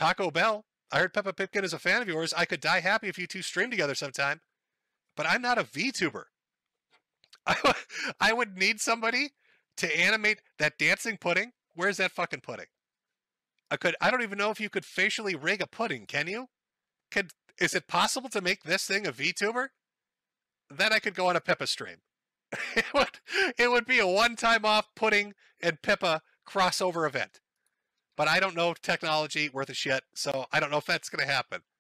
Taco Bell. I heard Peppa Pipkin is a fan of yours. I could die happy if you two stream together sometime. But I'm not a VTuber. I would need somebody to animate that dancing pudding. Where's that fucking pudding? I don't even know if you could facially rig a pudding, can you? Is it possible to make this thing a VTuber? Then I could go on a Pippa stream. it would be a one-time off pudding and Pippa crossover event. But I don't know technology worth a shit, so I don't know if that's going to happen.